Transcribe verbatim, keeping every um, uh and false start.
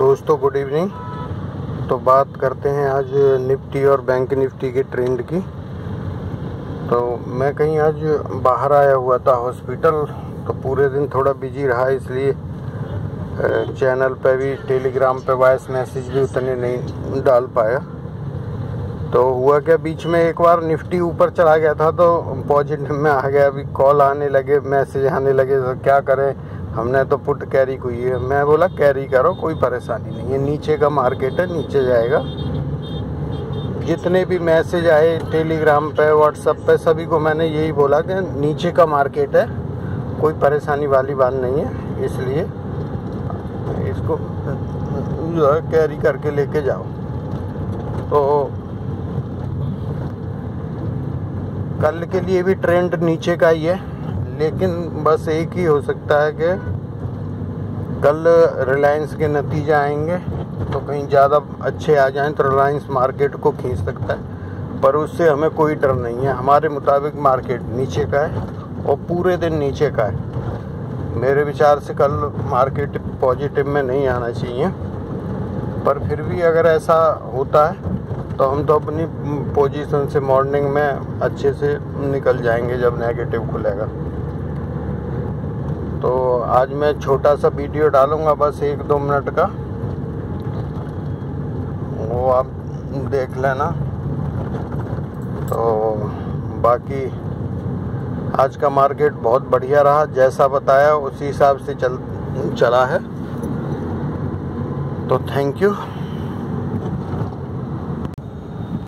दोस्तों good evening. तो बात करते हैं आज निफ्टी और बैंक निफ्टी के ट्रेंड की। तो मैं कहीं आज बाहर आया हुआ था हॉस्पिटल, तो पूरे दिन थोड़ा बिजी रहा, इसलिए चैनल पे भी टेलीग्राम पे वॉइस मैसेज भी उतने नहीं डाल पाया। तो हुआ क्या, बीच में एक बार निफ्टी ऊपर चला गया था तो पॉजिटिव में आ गया। अभी कॉल आने लगे, मैसेज आने लगे, तो क्या करें, हमने तो पुट कैरी हुई है। मैं बोला कैरी करो, कोई परेशानी नहीं है, नीचे का मार्केट है, नीचे जाएगा। जितने भी मैसेज आए टेलीग्राम पे व्हाट्सएप पे सभी को मैंने यही बोला कि नीचे का मार्केट है, कोई परेशानी वाली बात नहीं है, इसलिए इसको जो है कैरी करके लेके जाओ। तो कल के लिए भी ट्रेंड नीचे का ही है, लेकिन बस एक ही हो सकता है कि कल रिलायंस के नतीजे आएंगे तो कहीं ज़्यादा अच्छे आ जाएं तो रिलायंस मार्केट को खींच सकता है, पर उससे हमें कोई डर नहीं है। हमारे मुताबिक मार्केट नीचे का है और पूरे दिन नीचे का है। मेरे विचार से कल मार्केट पॉजिटिव में नहीं आना चाहिए, पर फिर भी अगर ऐसा होता है तो हम तो अपनी पोजीशन से मॉर्निंग में अच्छे से निकल जाएंगे जब नेगेटिव खुलेगा। तो आज मैं छोटा सा वीडियो डालूंगा, बस एक दो मिनट का, वो आप देख लेना। तो बाकी आज का मार्केट बहुत बढ़िया रहा, जैसा बताया उसी हिसाब से चल चला है। तो थैंक यू।